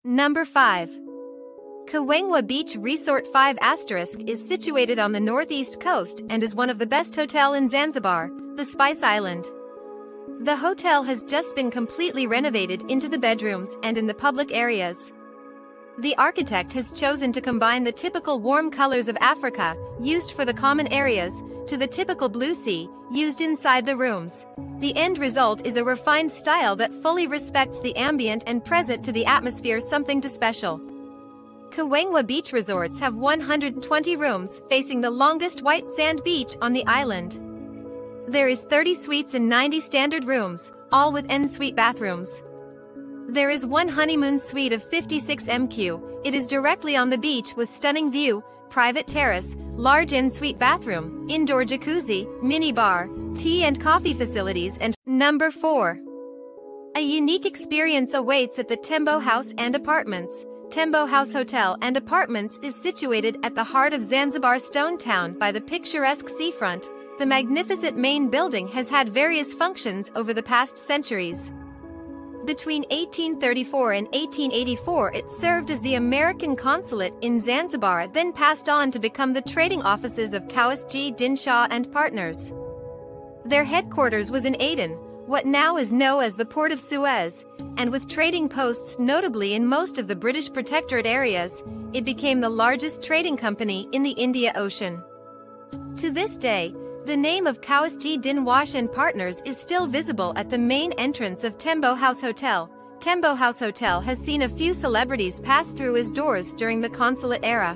Number 5. Kawengwa Beach Resort 5 * is situated on the northeast coast and is one of the best hotel in Zanzibar, the Spice Island. The hotel has just been completely renovated into the bedrooms and in the public areas. The architect has chosen to combine the typical warm colors of Africa, used for the common areas, to the typical blue sea, used inside the rooms. The end result is a refined style that fully respects the ambient and present to the atmosphere something to special. Kawengwa Beach Resorts have 120 rooms facing the longest white sand beach on the island. There is 30 suites and 90 standard rooms, all with en-suite bathrooms. There is one honeymoon suite of 56 MQ. It is directly on the beach with stunning view, private terrace, large en-suite bathroom, indoor jacuzzi, mini bar, tea and coffee facilities and Number 4. A unique experience awaits at the Tembo House and Apartments. Tembo House Hotel and Apartments is situated at the heart of Zanzibar Stone Town by the picturesque seafront. The magnificent main building has had various functions over the past centuries. Between 1834 and 1884 it served as the American consulate in Zanzibar, then passed on to become the trading offices of KSG Din Shah and Partners. Their headquarters was in Aden, what now is known as the Port of Suez, and with trading posts notably in most of the British Protectorate areas, it became the largest trading company in the Indian Ocean. To this day, the name of KSG Din Wash and Partners is still visible at the main entrance of Tembo House Hotel. Tembo House Hotel has seen a few celebrities pass through its doors during the consulate era.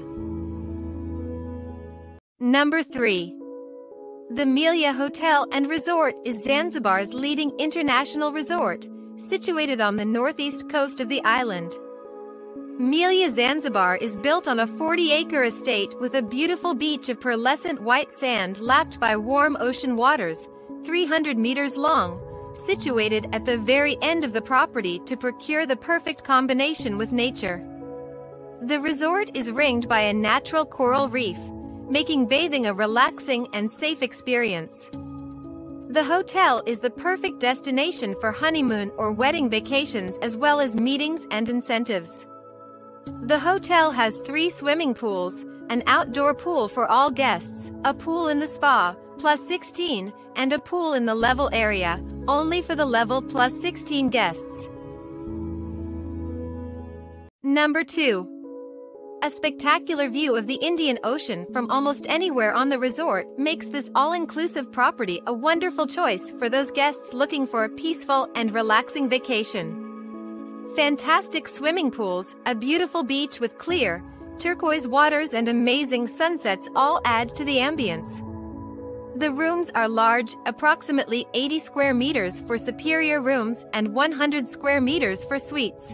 Number 3. The Melia Hotel and Resort is Zanzibar's leading international resort, situated on the northeast coast of the island. Melia Zanzibar is built on a 40-acre estate with a beautiful beach of pearlescent white sand lapped by warm ocean waters, 300 meters long, situated at the very end of the property to procure the perfect combination with nature. The resort is ringed by a natural coral reef, making bathing a relaxing and safe experience. The hotel is the perfect destination for honeymoon or wedding vacations as well as meetings and incentives. The hotel has 3 swimming pools, an outdoor pool for all guests, a pool in the spa, +16, and a pool in the level area, only for the level +16 guests. Number 2. A spectacular view of the Indian Ocean from almost anywhere on the resort makes this all-inclusive property a wonderful choice for those guests looking for a peaceful and relaxing vacation. Fantastic swimming pools, a beautiful beach with clear, turquoise waters and amazing sunsets all add to the ambience. The rooms are large, approximately 80 square meters for superior rooms and 100 square meters for suites.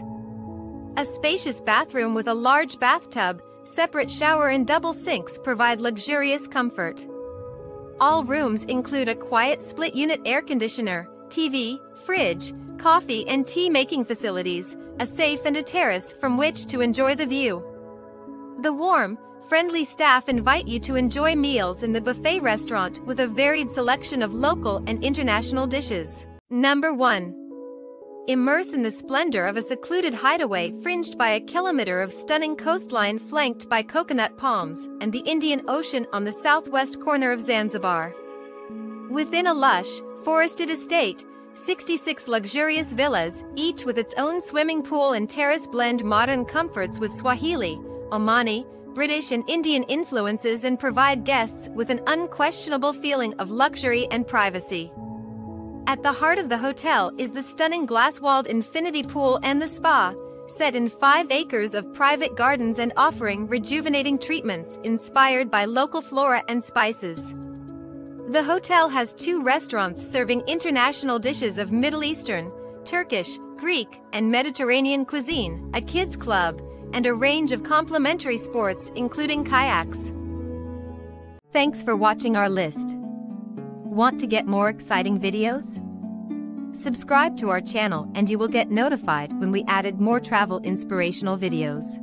A spacious bathroom with a large bathtub, separate shower and double sinks provide luxurious comfort. All rooms include a quiet split-unit air conditioner, TV, fridge, coffee and tea making facilities, a safe and a terrace from which to enjoy the view. The warm, friendly staff invite you to enjoy meals in the buffet restaurant with a varied selection of local and international dishes. Number 1. Immerse in the splendor of a secluded hideaway fringed by a kilometer of stunning coastline flanked by coconut palms and the Indian Ocean on the southwest corner of Zanzibar. Within a lush, forested estate, 66 luxurious villas, each with its own swimming pool and terrace blend modern comforts with Swahili, Omani, British and Indian influences and provide guests with an unquestionable feeling of luxury and privacy. At the heart of the hotel is the stunning glass-walled infinity pool and the spa, set in 5 acres of private gardens and offering rejuvenating treatments inspired by local flora and spices. The hotel has 2 restaurants serving international dishes of Middle Eastern, Turkish, Greek, and Mediterranean cuisine, a kids club, and a range of complimentary sports including kayaks. Thanks for watching our list. Want to get more exciting videos? Subscribe to our channel and you will get notified when we added more travel inspirational videos.